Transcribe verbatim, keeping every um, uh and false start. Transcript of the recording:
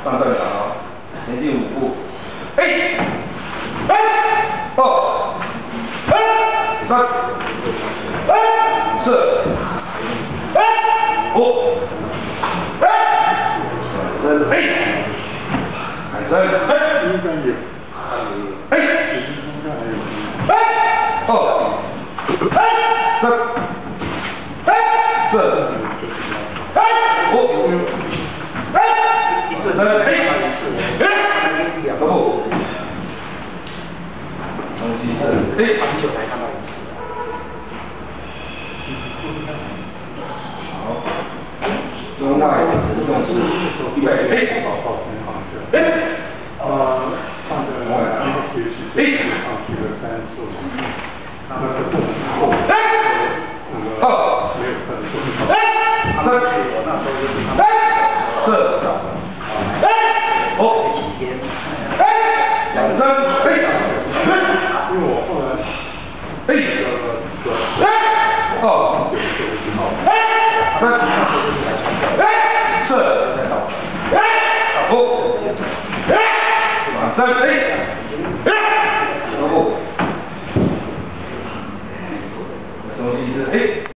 上段场哦，前进五步，哎，哎，二，哎，三，哎，四，哎，五，哎，三，哎，三，哎，哎，哎，二，哎，三，哎，四，哎，五。 哎，哎，两个步，中西正，哎，把球台看到。好，中外直动式，预备，哎，哎，呃，上个外然后学习这个上去的三次，那么是不能够，哎，二，没有分数，哎，三，我那时候就是，哎，四。 哦，哎，两三，哎，因为我后来，哎，哎，二，哎，三，哎，四，哎，五，哎，三，哎，哎，然后，中西是哎。